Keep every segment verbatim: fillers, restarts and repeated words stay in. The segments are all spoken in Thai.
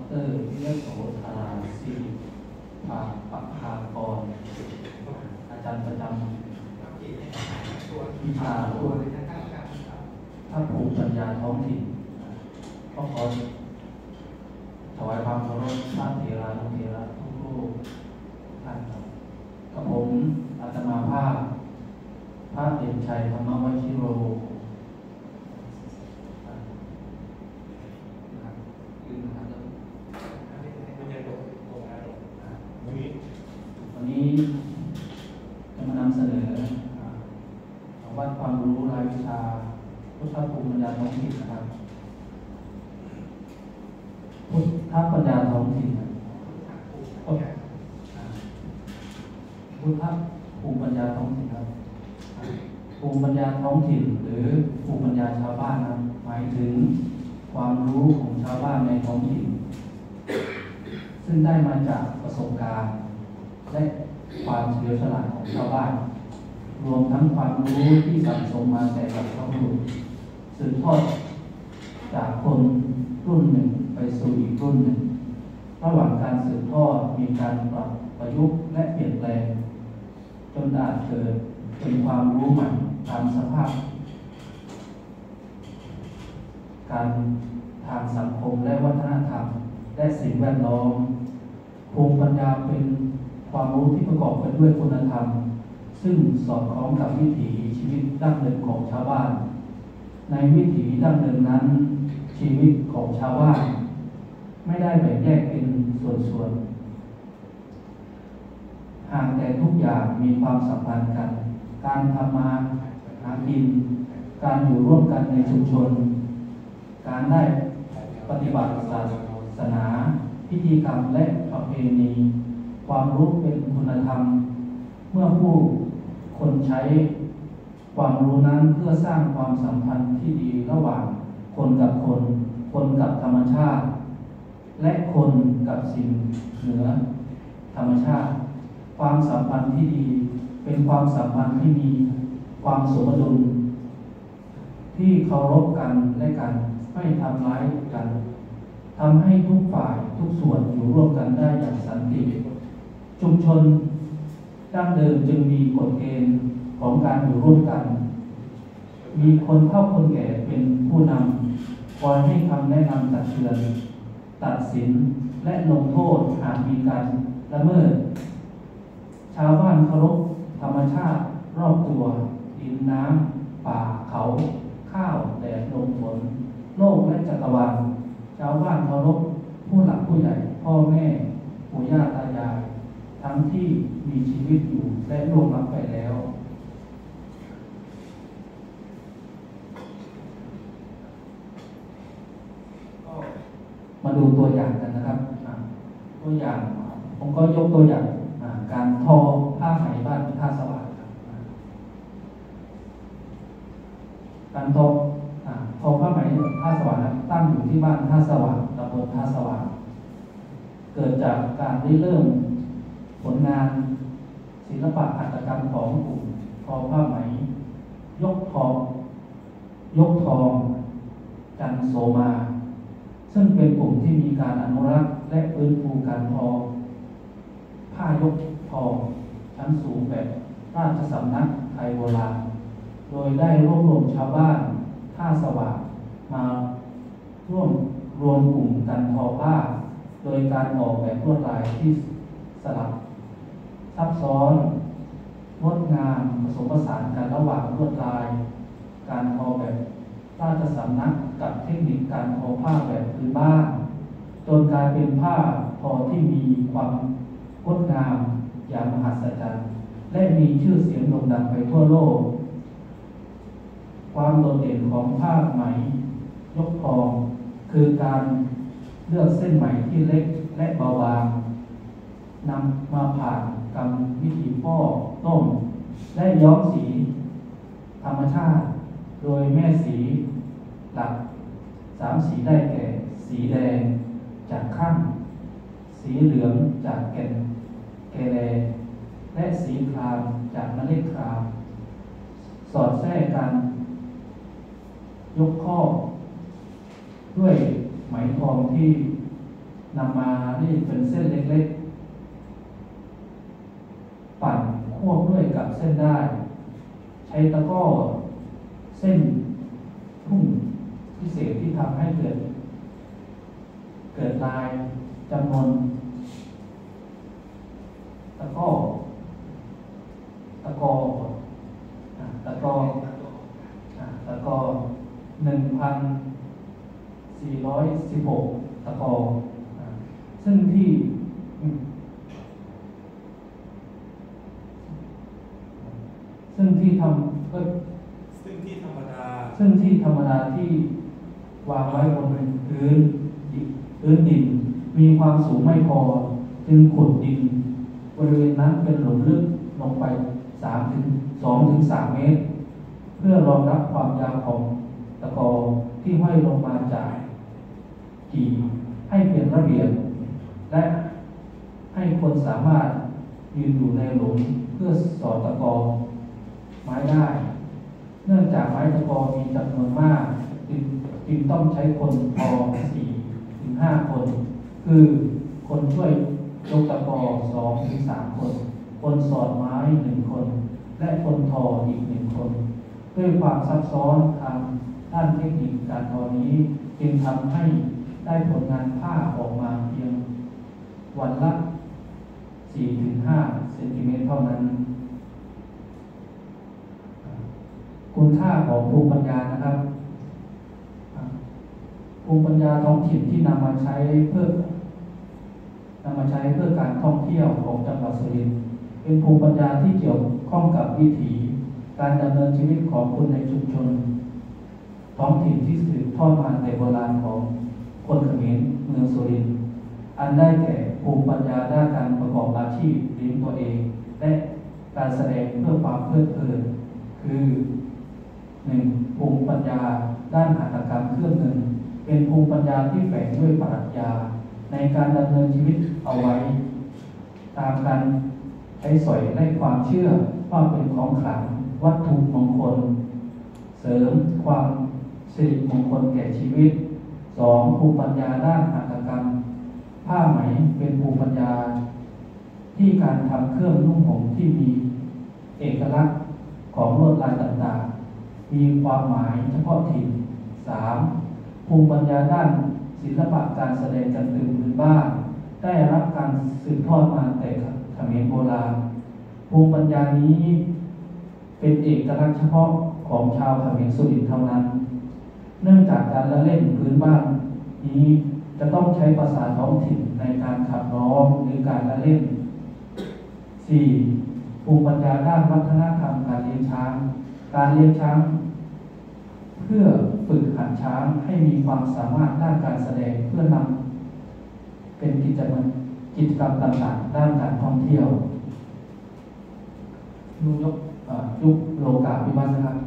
รวิยโสธาสิริภาปภากรอาจารย์ประจำวิชาพระภูมิปัญญาท้องถิ่นก็ขอถวายความเคารพพระเถรานุเถระทุกรูปท่านครับกับผมอาตมาภาพพระเด่นชัยธรรมวชิโรวันนี้จะมานำเสนอวัดความรู้รายวิชาพุทธภูมิปัญญาท้องถิ่นนะครับพุทธปัญญาท้องถิ่นพุทธภูมิปัญญาท้องถิ่นครับภูมิปัญญาท้องถิ่นหรือภูมิปัญญาชาวบ้านนะหมายถึงความรู้ของชาวบ้านในท้องถิ่นซึ่งได้มาจากประสบการณ์และความเฉลียวฉลาดของชาวบ้านรวมทั้งความรู้ที่สั่งสมมาแต่กับครอบครัวสืบทอดจากคนรุ่นหนึ่งไปสู่อีกรุ่นหนึ่งระหว่างการสืบทอดมีการปรับประยุกต์และเปลี่ยนแปลงจนอาจเกิดเป็นความรู้ใหม่ตามสภาพการทางสังคมและวัฒนธรรมและสิ่งแวดล้อมภูมิปัญญาเป็นความรู้ที่ประกอบไปด้วยคุณธรรมซึ่งสอดคล้องกับวิถีชีวิตดั้งเดิมของชาวบ้านในวิถีดั้งเดิมนั้นชีวิตของชาวบ้านไม่ได้แบ่งแยกเป็นส่วนๆหากแต่ทุกอย่างมีความสัมพันธ์กันการทำมาหากินการอยู่ร่วมกันในชุมชนการได้ปฏิบัติศาสนาพิธีกรรมและประเพณีความรู้เป็นคุณธรรมเมื่อผู้คนใช้ความรู้นั้นเพื่อสร้างความสัมพันธ์ที่ดีระหว่างคนกับคนคนกับธรรมชาติและคนกับสิ่งเหนือธรรมชาติความสัมพันธ์ที่ดีเป็นความสัมพันธ์ที่มีความสมดุลที่เคารพกันและกันไม่ทำร้ายกันทำให้ทุกฝ่ายทุกส่วนอยู่ร่วมกันได้อย่างสันติชุมชนดั้งเดิมจึงมีกฎเกณฑ์ของการอยู่ร่วมกันมีคนเฒ่าคนแก่เป็นผู้นำคอยให้คำแนะนำตักเตือนตัดสินและลงโทษหากมีการละเมิดชาวบ้านเคารพธรรมชาติรอบตัวดินน้ำป่าเขาข้าวแดดลมฝนโลกและจักรวาลชาวบ้านเคารพผู้หลักผู้ใหญ่พ่อแม่ปู่ย่าตายายทั้งที่มีชีวิตอยู่และล่วงลับไปแล้วมาดูตัวอย่างกันนะครับตัวอย่างผมก็ยกตัวอย่างการทอผ้าไหมบ้านท่าสว่างการทอทอผ้าไหมท่าสว่างตั้งอยู่ที่บ้านท่าสว่างตำบลท่าสว่างเกิดจากการได้เริ่มผลงานศิลปะหัตถกรรมของกลุ่มทอผ้าไหมยกทองยกทองจันโสมาซึ่งเป็นกลุ่มที่มีการอนุรักษ์และฟื้นฟูการทอผ้ายกทองชั้นสูงแบบราชสำนักไทยโบราณโดยได้รวบรวมชาวบ้านท่าสว่างมาร่วมรวมกลุ่มกันทอผ้าโดยการออกแบบลวดลายที่สลับซับซ้อนงดงามผสมผสานกันระหว่างลวดลายการทอแบบราชสำนักกับเทคนิคการทอผ้าแบบพื้นบ้านจนกลายเป็นผ้าทอที่มีความงดงามอย่างมหัศจรรย์และมีชื่อเสียงโด่งดังไปทั่วโลกความโดดเด่นของผ้าไหมยกทองคือการเลือกเส้นไหมที่เล็กและเบาบางนำมาผ่านกรรมวิธีฟอกต้มและย้อมสีธรรมชาติโดยแม่สีหลักสามสีได้แก่สีแดงจากข้างสีเหลืองจากแก่นแกแลและสีครามจากเมล็ดครามสอดแทรกกันยกข้อด้วยไหมทองที่นนำมานี่เป็นเส้นเล็กๆปั่นควบด้วยกับเส้นได้ใช้ตะกร้อเส้นทุ่งพิเศษที่ทำให้เกิดเกิดลายจำนวนตะกร้อตะกอตะกอตะกอหนึ่งพันสี่ร้อยสิบหกตะกอซึ่งที่ซึ่งที่ทำก็ซึ่งที่ธรรมดาซึ่งที่ธรรมดาที่วางไว้บนพื้นพื้นดินมีความสูงไม่พอจึงขุดดินบริเวณนั้นเป็นหลุมลึกลงไปสามถึงสองถึงสามเมตรเพื่อรองรับความยาวของตะกอที่ห้อยลงมาจากกี่ให้เป็นระเบียบและให้คนสามารถยืนอยู่ในหลุมเพื่อสอดตะกอไม้ได้เนื่องจากไม้ตะกอมีจำนวนมากจึงจึงต้องใช้คนพอสี่ถึงห้าคนคือคนช่วยยกตะกอสองถึงสามคนคนสอดไม้หนึ่งคนและคนทออีกหนึ่งคนด้วยความซับซ้อนทางด้านเทคนิคการทอนี้จึงทำให้ได้ผลงานผ้าออกมาเพียงวันละ สี่ถึงห้า เซนติเมตรเท่านั้นคุณค่าของภูมิปัญญานะครับภูมิปัญญาท้องถิ่นที่นำมาใช้เพื่อนำมาใช้เพื่อการท่องเที่ยวของจังหวัดสุรินทร์เป็นภูมิปัญญาที่เกี่ยวข้องกับวิถีการดำเนินชีวิตของคนในชุมชนท้องถิ่นที่สืบทอดมาแต่โบราณของคนเขมรเมืองสุรินทร์อันได้แก่ภูมิปัญญาด้านการประกอบอาชีพเลี้ยงตัวเองและการแสดงเพื่อความเพลิดเพลินคือหนึ่งภูมิปัญญาด้านหัตถกรรมเครื่องเงินเป็นภูมิปัญญาที่แฝงด้วยปรัชญาในการดำเนินชีวิตเอาไว้ตามการใช้สอยและความเชื่อว่าเป็นของขลังวัตถุมงคลเสริมความสิริมงคลแก่ชีวิตสองภูมิปัญญาด้านหัตถกรรมผ้าไหมเป็นภูมิปัญญาที่การทำเครื่องนุ่งห่มที่มีเอกลักษณ์ของลวดลายต่างๆมีความหมายเฉพาะถิ่นสามภูมิปัญญาด้านศิลปะการแสดงจันตึงพื้นบ้านได้รับการสืบทอดมาแต่เขมรโบราณภูมิปัญญานี้เป็นเอกลักษณ์เฉพาะของชาวเขมรสุรินทร์เท่านั้นเนื่องจากการละเล่นพื้นบ้านนี้จะต้องใช้ภาษาท้องถิ่นในการขับร้องหรือการละเล่นสี่ภูมิปัญญาด้านวัฒนธรรมการเลี้ยงช้างการเลี้ยงช้างเพื่อฝึกหัดช้างให้มีความสามารถด้านการแสดงเพื่อนำเป็นกิจกรรมกิจกรรมต่างๆด้านการท่องเที่ยวยุคยุคโลกาภิวัตน์นะครับ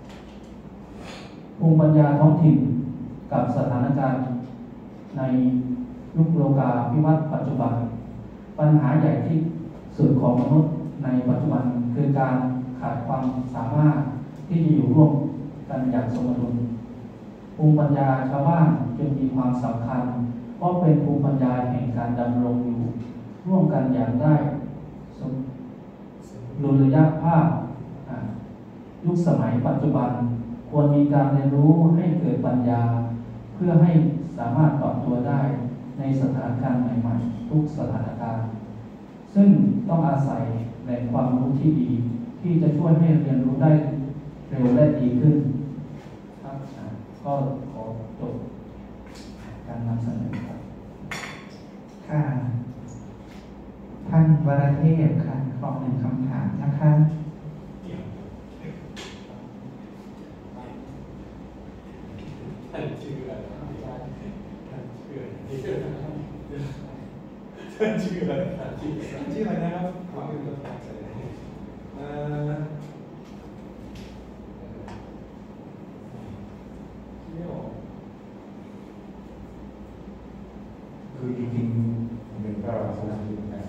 ภูมิปัญญาท้องถิ่นกับสถานการณ์ในยุคโลกาภิวัตน์ปัจจุบันปัญหาใหญ่ที่สุดของมนุษย์ในปัจจุบันคือการขาดความสามารถที่จะอยู่ร่วมกันอย่างสมดุลภูมิปัญญาชาวบ้านจึงมีความสำคัญเพราะเป็นภูมิปัญญาแห่งการดำรงอยู่ร่วมกันอย่างได้สมดุลระยะภาพยุคสมัยปัจจุบันควรมีการเรียนรู้ให้เกิดปัญญาเพื่อให้สามารถปรับตัวได้ในสถานการณ์ใหม่ๆทุกสถานการณ์ซึ่งต้องอาศัยแหล่งความรู้ที่ดีที่จะช่วยให้เรียนรู้ได้เร็วและดีขึ้นครับก็ขอจบการนำเสนอครับค่ะท่านวรเทพค่ะขอหนึ่งคำถามนะคะท่านชื่ออะไรท่านชื่ออะไรท่านชื่ออะไรท่านชื่อชื่ออะไรนะครับความเป็นตัวแทนเอ่อคือจริงๆผมเองก็สนับสนุนนะ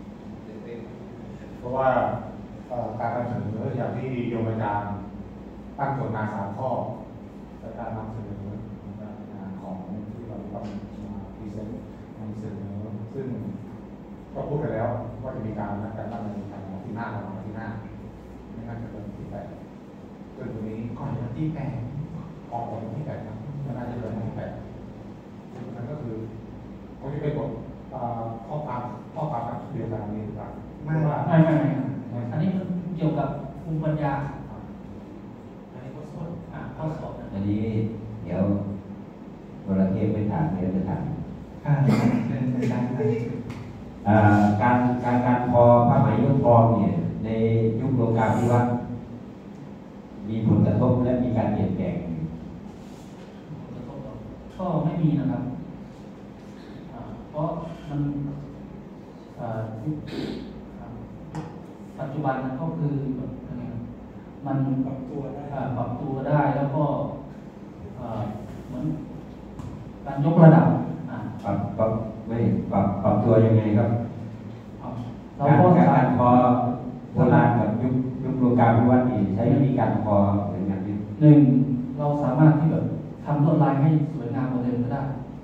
เพราะว่าการนำเสนออย่างที่โยมอาจารย์ตั้งโจทย์มาสามข้อและการนำเสนองานของที่เราต้องมาพรีเซนต์ในนำเสนอซึ่งก็พูดไปแล้วว่าจะมีการนัดกันตั้งในการที่หน้าประมาณที่หน้าไม่น่าจะเป็นที่แปดซึ่งตรงนี้ก่อนวันที่แปดออกวันที่แปดครับไม่น่าจะเดินวันที่แปดนั่นก็คือเขาจะเป็นบทข้อความข้อความเดียวกันนี้หรือเปล่าไม่ว่าไม่ไม่ไม่ครับอันนี้มันเกี่ยวกับภูมิปัญญาอันนี้ข้อสอบอ่าข้อสอบนะอันนี้เดี๋ยววรเทพไปถามเดี๋ยวจะถามค่ะเชิญอาจารย์ครับอ่าการการการทอผ้าไหมยกกองเนี่ยในยุคโลกาภิวัตน์มีผลกระทบและมีการเปลี่ยนแปลงก็ไม่มีนะครับอ่าเพราะมันอ่ายุคอ่าปัจจุบันนั้นก็คือแบบยังไงครับมันปรับตัวได้อ่าปรับตัวได้แล้วก็อ่าเหมือนการยกระดับอ่าปรับปรับไม่ปรับปรับตัวยังไงครับเราการก็การสาการมารถทอโบราณกับยุคยุคโลกาภิวัตน์นี่ใช้วิธีการทอเหมือนกันไหมหนึ่งเราสามารถที่แบบทำลวดลายให้สวยงามกว่าเดิมก็ได้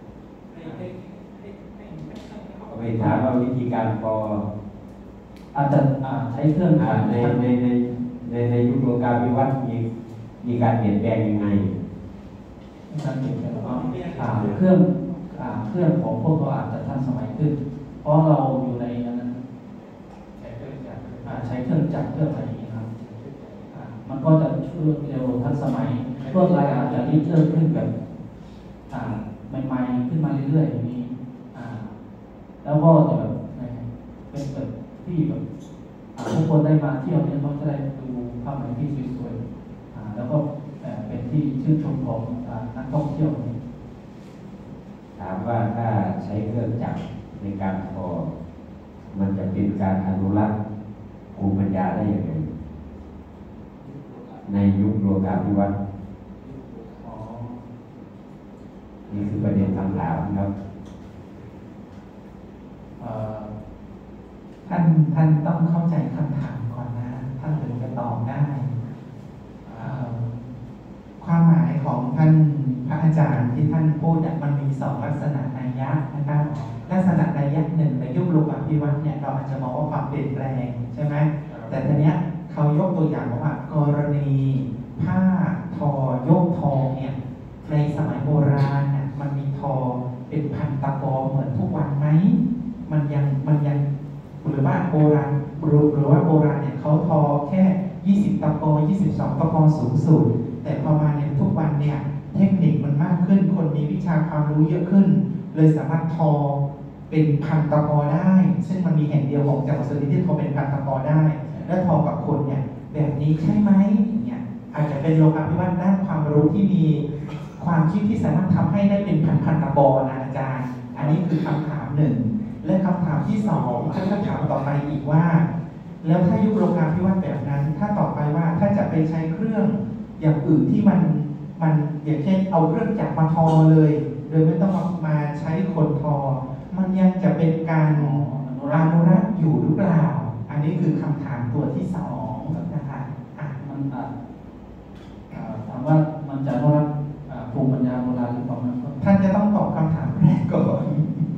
ไปถามว่าวิธีการทออาจจะอ่าใช้เครื่องอ่าในในในในในยุคโลกาภิวัตน์มีมีการเปลี่ยนแปลงยังไงในการเปลี่ยนแปลงอ่าอ่าเครื่องอ่าเครื่องของพวกเราอาจจะทันสมัยขึ้น เพราะเราอยู่ในอันนั้นอ่าใช้เครื่องจักรเครื่องอะไรอย่างนี้ครับอ่ามันก็จะช่วยเร็วทันสมัยลวดลายอาจจะริเริ่มขึ้นแบบอ่าใหม่ๆขึ้นมาเรื่อยๆอย่างนี้อ่าแล้วก็จะแบบเป็นแบบที่แบบอ่าทุกคนได้มาเที่ยวเนี่ยเขาจะได้ดูภาพไหนที่สวยๆอ่าแล้วก็เอ่อเป็นที่ชื่นชมของอ่านักท่องเที่ยวนี่ถามว่าถ้าใช้เครื่องจักรในการทอมันจะเป็นการอนุรักษ์ภูมิปัญญาได้อย่างไรในยุคโลกาภิวัตน์อ๋อนี่คือประเด็นคำถามครับเอ่อท่านท่านต้องเข้าใจคำถามก่อนนะท่านถึงจะตอบได้อ่าความหมายของท่านพระอาจารย์ที่ท่านพูดเนี่ยมันมีสองลักษณะนัยยะนะครับลักษณะนัยยะหนึ่งในยุคโลกาภิวัตน์เนี่ยเราอาจจะมองว่าความเปลี่ยนแปลงใช่ไหมแต่ทีเนี้ยเขายกตัวอย่างว่ากรณีผ้าทอยกทอเนี่ยในสมัยโบราณน่ะมันมีทอเป็นพันตะกอเหมือนทุกวันไหมมันยังมันยังหรือว่าโบราณหรือหรือว่าโบราณเนี่ยเขาทอแค่ยี่สิบตะกอยี่สิบสองตะกอสูงสุดแต่พอมาเนี่ยทุกวันเนี่ยเทคนิคมันมากขึ้นคนมีวิชาความรู้เยอะขึ้นเลยสามารถทอเป็นพันตะกอได้ซึ่งมันมีแห่งเดียวของจังหวัดสุรินทร์ที่ทอเป็นพันตะกอได้และทอกับคนเนี่ยแบบนี้ใช่ไหมเนี่ยอาจจะเป็นโลกาภิวัตน์ด้านความรู้ที่มีความคิดที่สามารถทำให้ได้เป็นพันพันตะกอนะอาจารย์อันนี้คือคำถามหนึ่งและคำถามที่สองท่านก็ถามต่อไปอีกว่าแล้วถ้ายุคโลกาภิวัตน์แบบนั้นถ้าต่อไปว่าถ้าจะไปใช้เครื่องอย่างอื่นที่มันมันอย่างเช่นเอาเครื่องจักรมาทอเลยโดยไม่ต้องมาใช้คนทอมันยังจะเป็นการอนุรักษ์อยู่หรือเปล่าอันนี้คือคำถามตัวที่สองนะคะอ่ะมันอาจอ่าถามว่ามันจะอนุรักษ์อ่าภูมิปัญญาโบราณหรือเปล่ามันก็ท่านจะต้องตอบคำถามแรกก่อน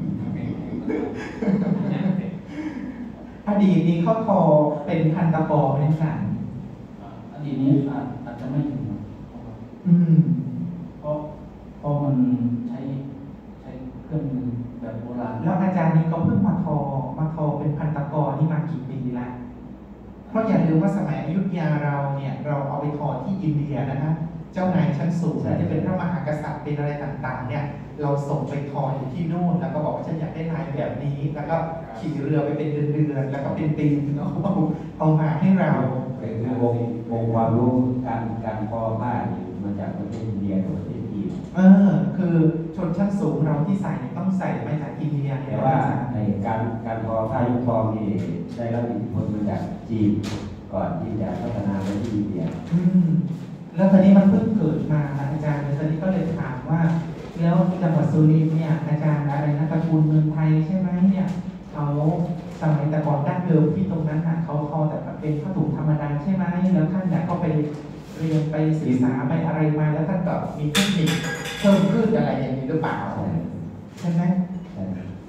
อดีตนี้เขาทอเป็นพันตะกอไหมคะอ่าอดีตนี้อาจอาจจะไม่ถึงนะครับอืมเพราะเพราะมันใช้ใช้เครื่องมือแบบโบราณแล้วอาจารย์นี้ก็เพิ่งมาทอมาทอเป็นพันตะกอนี่มากี่ปีละเพราะอย่าลืมว่าสมัยอยุธยาเราเนี่ยเราเอาไปทอที่อินเดียนะฮะเจ้านายชั้นสูงที่เป็นพระมหากษัตริย์เป็นอะไรต่างๆเนี่ยเราส่งไปทออยู่ที่นู่นแล้วก็บอกว่าฉันอยากได้ลายแบบนี้ แล้วก็ขี่เรือไปเป็นเดือนๆแล้วก็เป็นปีถึงเอาเอามาให้เราคือวงวงความรู้การการทอผ้านี่มาจากประเทศอินเดียกับประเทศจีนเออคือชนชั้นสูงเราที่ใส่เนี่ยต้องใส่มาจากอินเดียเนี่ยแต่ว่าในการการทอผ้ายกทองนี่ได้รับอิทธิพลมาจากจีนก่อนที่จะพัฒนาไปที่อินเดียอืมแล้วตอนนี้มันเพิ่งเกิดมาอาจารย์ตอนนี้ก็เลยถามว่าแล้วจังหวัดสุรินทร์เนี่ยอาจารย์อะไรนะตระกูลเมืองไทยใช่ไหมเนี่ยเขาสมัยแต่ก่อนดั้งเดิมที่ตรงนั้นน่ะเขาทอแต่เป็นผ้าถุงธรรมดาใช่ไหมแล้วท่านเนี่ยก็ไปเรียนไปศึกษาไปอะไรมาแล้วท่านก็มีเทคนิคเพิ่มขึ้นอะไรอย่างนี้หรือเปล่าใช่ไหมใช่อ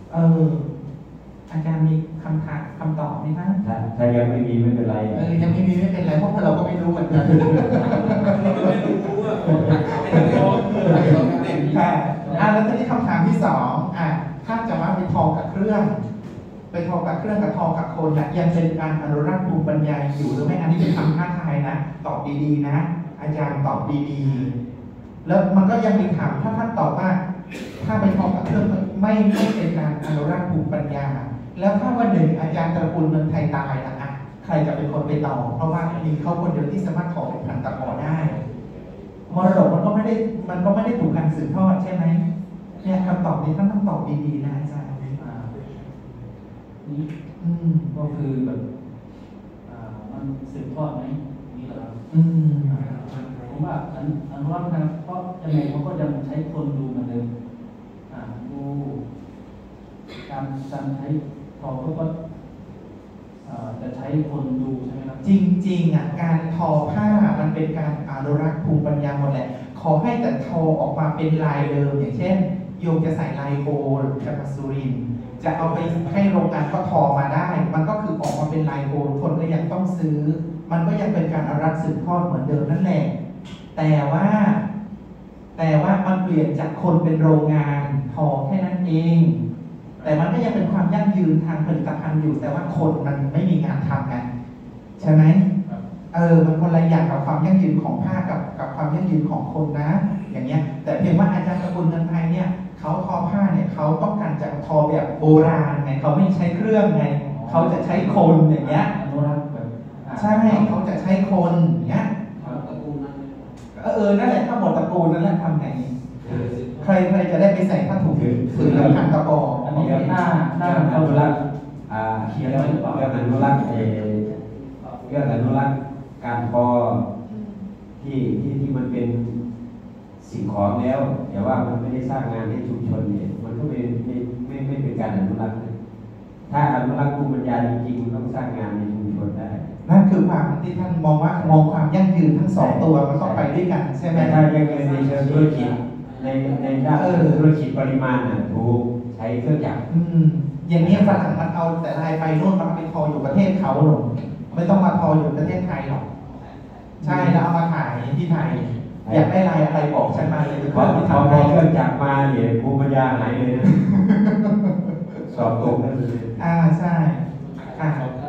เอออาจารย์มีคำถามคำตอบไหมคะถ้าถ้ายังไม่มีไม่เป็นไรเออยังไม่มีไม่เป็นไรเพราะเราก็ไม่รู้เหมือนกันนี่ก็ไม่รู้ว่าไม่ได้บอกคืออะไรต้องเด็กค่ะอ่าแล้วทีนี้คำถามที่สองอ่ะถ้าจะว่าไปทอกับเครื่องไปทอกับเครื่องกับทอกับคนนะยังเป็นการอนุรักษ์ภูมิปัญญาอยู่หรือไม่อันนี้เป็นคำท้าทายนะตอบดีๆนะอาจารย์ตอบดีๆแล้วมันก็ยังมีถามถ้าท่านตอบว่าถ้าไปทอกับเครื่องไม่ไม่เป็นการอนุรักษ์ภูมิปัญญาแล้วถ้าวันหนึ่งอาจารย์ตระกูลเมืองไทยตายนะอ่ะใครจะเป็นคนไปต่อเพราะว่ามีเขาคนเดียวที่สามารถทอเป็นพันตะกอได้มรดกมันก็ไม่ได้มันก็ไม่ได้ถูกการสืบทอดใช่ไหมเนี่ยคำตอบนี้ท่านต้องตอบดีๆนะอาจารย์อ่านี่อืมก็คือแบบอ่ามันสืบทอดไหมนี่เหรอครับอืมผมว่าอันอนุรักษ์นะครับเพราะยังไงเขาก็ยังใช้คนดูเหมือนเดิมอ่าดูการการใช้ทอเขาก็อ่าจะใช้คนดูใช่ไหมครับจริงๆอ่ะการทอผ้ามันเป็นการอนุรักษ์ภูมิปัญญาหมดแหละขอให้แต่ทอออกมาเป็นลายเดิมอย่างเช่นโยมจะใส่ลายโกลจากมัสซูรินจะเอาไปให้โรงงานก็ทอมาได้ มันก็คือออกมาเป็นลายโกลคนก็ยังต้องซื้อ มันก็ยังเป็นการอนุรักษ์สืบทอดเหมือนเดิมนั่นแหละแต่ว่า แต่ว่ามันเปลี่ยนจากคนเป็นโรงงานทอแค่นั้นเอง แต่มันก็ยังเป็นความยั่งยืนทางผลิตภัณฑ์อยู่ แต่ว่าคนมันไม่มีงานทำไงใช่ไหมเออมันคนละอย่างกับความยั่งยืนของผ้ากับกับความยั่งยืนของคนนะ อย่างเงี้ยแต่เพียงว่าอาจารย์ตระกูลเงินไทยเนี่ยเขาทอผ้าเนี่ยเขาต้องการจะทอแบบโบราณไงเขาไม่ใช้เครื่องไงเขาจะใช้คนอย่างเงี้ยอนุรักษ์แบบอ่าใช่เขาจะใช้คนอย่างเงี้ยตระกูลนั้นเออเออนั่นแหละถ้าหมดตระกูลนั่นแหละทำไงใครใครจะได้ไปใส่ผ้าถุงผืนละพันตะกออันนี้หน้าหน้าเรื่องอเขานุรักษ์อ่าเขียนเรื่อไว้งหรือเปล่าเรื่องอนุรักษ์เอ่อเรื่องอนุรักษ์การทอที่ที่ที่มันเป็นสิ่งของแล้วแต่ว่ามันไม่ได้สร้างงานให้ชุมชนเนี่ยมันก็ไม่ไม่ไม่ไม่เป็นการอนุรักษ์นะถ้าอนุรักษ์ภูมิปัญญาจริงๆมันต้องสร้างงานในชุมชนได้นั่นคือความที่ท่านมองว่ามองความยั่งยืนทั้งสองตัวมันต้องไปด้วยกันใช่ไหมแต่ถ้ายังเป็นในเชิงธุรกิจในในด้านธุรกิจปริมาณน่ะถูกใช้เครื่องจักรอืมอย่างนี้ฝรั่งมันเอาแต่ลายไปโน่นมันไปทออยู่ประเทศเขาหรอกไม่ต้องมาทออยู่ประเทศไทยหรอกใช่แล้วเอามาขายที่ไทย อยากได้ลายอะไรบอกฉันมาเลยพอที่พอทำพอให้เครื่องจักรมาเนี่ยภูมิปัญญาหายเลยนะ สอบตกนั่นเลยอ่าใช่ค่ะ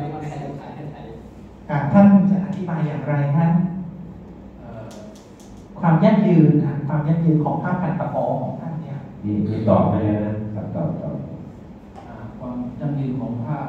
ค่ะท่านจะอธิบายอย่างไรฮะเอ่อความยั่งยืนอ่ะความยั่งยืนของผ้าพันตะกอของท่านเนี่ยนี่นี่ตอบไปแล้วนะครับตอบตอบอ่าความยั่งยืนของผ้า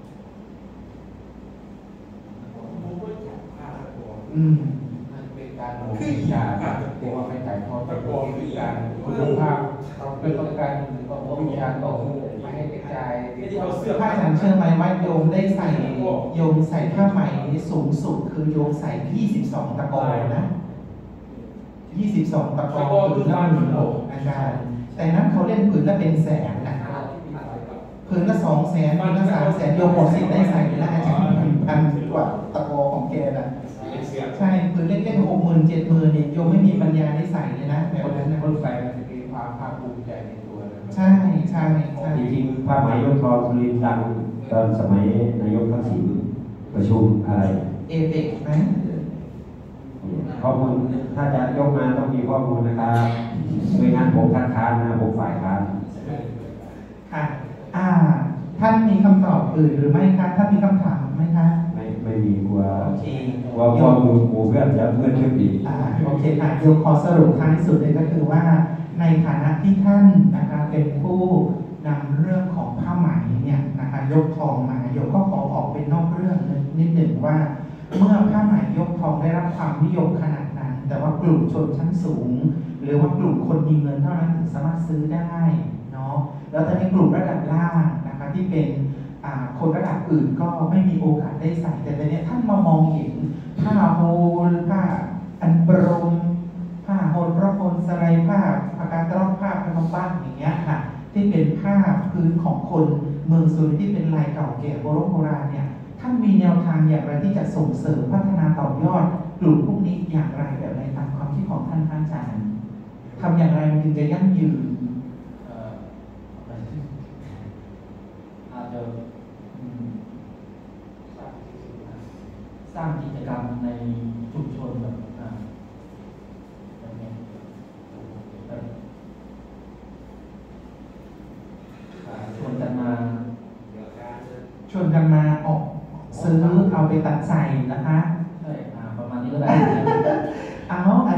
ผมก็จับผ้าตะกออืมมันเป็นการโน้มวิชาแต่ว่าไม่ถ่ายทอดตะกอคือการคุณภาพเป็นต้องการของวิชาต่อไม่ให้กระจายที่เอาเสื้อพระอาจารย์เชื่อไหมว่าโยมได้ใส่โยมใส่ผ้าไหมสูงสุดคือโยมใส่ยี่สิบสองตะกอนะยี่สิบสองตะกอผืนละหมื่นหกอาจารย์แต่นั้นเขาเล่นผืนละเป็นแสนนะผืนละสองแสนผืนละสามแสนโยมหมดสิทธิ์ได้ใส่แล้วอาจารย์พันกว่าตะกอของแกนะเสียใช่ผืนเล็กๆหกหมื่นเจ็ดหมื่นเนี่ยโยมไม่มีปัญญาได้ใส่เลยนะแบบนั้นนะคนใส่มันจะมีความภาคภูมิใจในตัวนะใช่ใช่ใช่จริงๆผ้าไหมยกทอสุรินทร์ดังตอนสมัยนายกทักษิณประชุมอะไรเอเปกไหมข้อมูลถ้าจะยกมาต้องมีข้อมูลนะครับไม่งั้นผมคัดค้านนะผมฝ่ายค้านค่ะอ่าท่านมีคำตอบอื่นหรือไม่คะท่านมีคำถามไหมคะไม่ไม่มีกลัวโอเคกลัวกลัวหมู่หมู่เพื่อนจะเพื่อนขึ้นอีกอ่าโอเคค่ะโยมขอสรุปท้ายสุดเลยก็คือว่า ในฐานะที่ท่านนะคะเป็นผู้นำเรื่องของผ้าไหมเนี่ยนะคะยกทองมาโยมก็ขอออกเป็นนอกเรื่องนิดหนึ่งว่า เมื่อผ้าไหมยกทองได้รับความนิยมขนาดนั้น แต่ว่ากลุ่มชนชั้นสูง หรือว่ากลุ่มคนมีเงินเท่านั้นถึงสามารถซื้อได้เนาะแล้วตอนนี้กลุ่มระดับล่างนะคะที่เป็นอ่าคนระดับอื่นก็ไม่มีโอกาสได้ใส่แต่ตอนนี้ท่านมามองเห็นผ้าโฮลผ้าอันบรมผ้าโฮลพระพลสไลผ้าปากกาตรอกผ้าพนมบ้านอย่างเงี้ยค่ะที่เป็นผ้าพื้นของคนเมืองสุรินทร์ที่เป็นลายเก่าแก่โบราณโบราณเนี่ยท่านมีแนวทางอย่างไรที่จะส่งเสริมพัฒนาต่อยอดกลุ่มพวกนี้อย่างไรแบบในตามความคิดของท่านอาจารย์ทำอย่างไรมันถึงจะยั่งยืนเอ่อ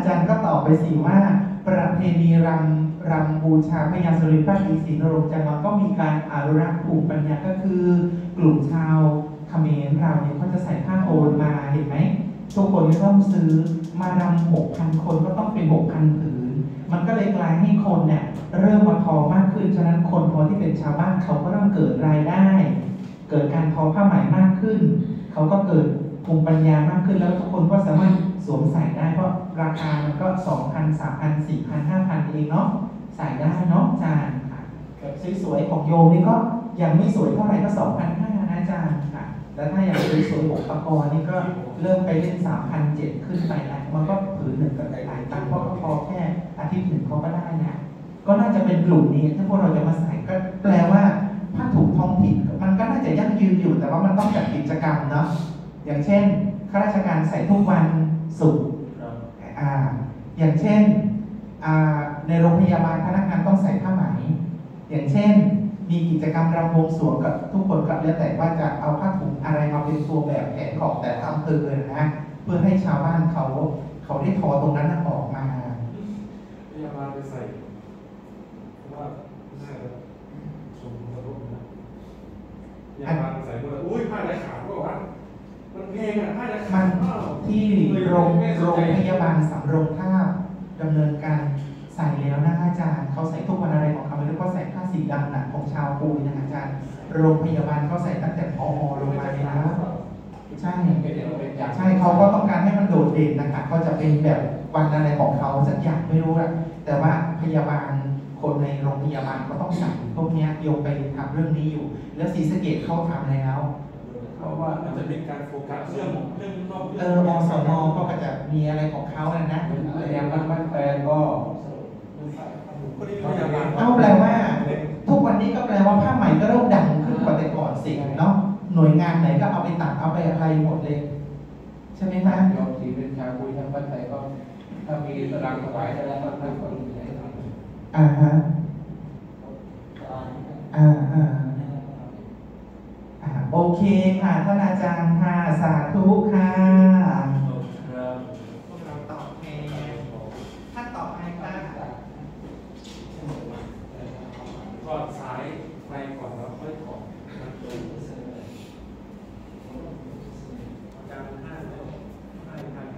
จารย์ก็ตอบไปสิว่าประเพณีรำรำบูชาพญาสุรินทร์พระศรีศรีนรงค์จังหวัดก็มีการอนุรักษ์ภูมิปัญญาก็คือกลุ่มชาวเขมรเราเนี่ยเขาจะใส่ผ้าโอลมาเห็นไหมทุกคนก็ต้องซื้อมารำหกพันคนก็ต้องเป็นหกพันผืนมันก็เลยกลายให้คนเนี่ยเริ่มมาทอมากขึ้นฉะนั้นคนพอที่เป็นชาวบ้านเขาก็เริ่มเกิดรายได้เกิดการทอผ้าไหมมากขึ้นเขาก็เกิดภูมิปัญญามากขึ้นแล้วทุกคนก็สามารถสวมใส่ได้เพราะราคามันก็ สองพัน สามพัน สี่พัน ห้าพัน เองเนาะใส่ได้เนาะอาจารย์ค่ะแบบสวยๆของโยมนี่ก็ยังไม่สวยเท่าไหร่ก็ สองพันห้าร้อย นะอาจารย์ค่ะแล้วถ้าอย่างสวยๆของปกรณ์นี่ก็เริ่มไปเล่น สามพันเจ็ดร้อย ขึ้นไปแล้วมันก็ผืนหนึ่งก็หลายตังค์เพราะก็พอแค่อาทิตย์หนึ่งเขาก็ได้เนี่ยก็น่าจะเป็นกลุ่มนี้ถ้าพวกเราจะมาใส่ก็แปลว่าผ้าถุงท้องถิ่นมันก็น่าจะยั่งยืนอยู่แต่ว่ามันต้องจัดกิจกรรมเนาะอย่างเช่นข้าราชการใส่ทุกวันศุกร์อ่าอย่างเช่นอ่าในโรงพยาบาลพนักงานต้องใส่ผ้าไหมอย่างเช่นมีกิจกรรมรำวงสรวงกับทุกคนก็แล้วแต่ว่าจะเอาผ้าถุงอะไรมาเป็นตัวแบบแผนของแต่ละอำเภอนะเพื่อให้ชาวบ้านเขาเขาได้ทอตรงนั้นออกมาพยาบาลไปใส่ว่าน่าจะชมกระทบนะพยาบาลไปใส่หมดอุ้ยผ้าได้ขาดก็ว่ามันแพงอ่ะผ้าได้ขามัดนที่โรงโรงพยาบาลสำโรงทาบดำเนินการใส่แล้วนะอาจารย์เขาใส่ทุกวันอะไรของเขาไม่รู้ว่าใส่ผ้าสีดำหนักของชาวปุยนะอาจารย์โรงพยาบาลเขาใส่ตั้งแต่พอลงมาเลยนะใช่ใช่เขาก็ต้องการให้มันโดดเด่นนะคะเขาจะเป็นแบบวันอะไรของเขาสักอย่างไม่รู้อะแต่ว่าพยาบาลคนในโรงพยาบาลเขาต้องใส่พวกนี้โยงไปทำเรื่องนี้อยู่แล้วศรีสะเกษเขาทำแล้วเพราะว่ามันจะเป็นการโฟกัสเรื่องเรื่องนอกเออมสมก็จะมีอะไรของเขานะนะอย่างมันมันแปลก็เอาแปลว่าทุกวันนี้ก็แปลว่าผ้าไหมก็เริ่มดังขึ้นกว่าแต่ก่อนสิเนาะหน่วยงานไหนก็เอาไปตัดเอาไปอะไรหมดเลยใช่ไหมคะยอมที่เป็นชาวคุยทางบ้านไทยก็ถ้ามีตารางถวายอะไรก็ทำก็ดีเลยอ่าฮะอ่าอ่าอ่าโอเคค่ะท่านอาจารย์ค่ะสาธุค่ะ